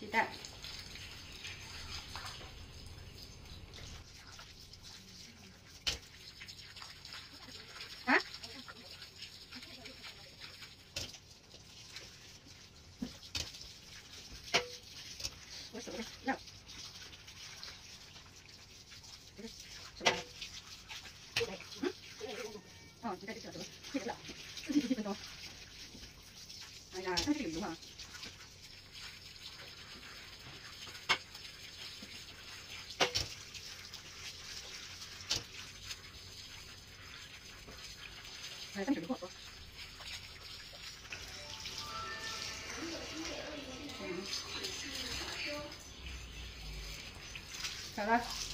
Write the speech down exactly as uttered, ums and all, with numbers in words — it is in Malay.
鸡蛋。啊？我手的让。什么？嗯？哦，你在这小时候配得了，四十几分钟。哎呀，它这个有油啊。 哎，咱们准备过。嗯，好了。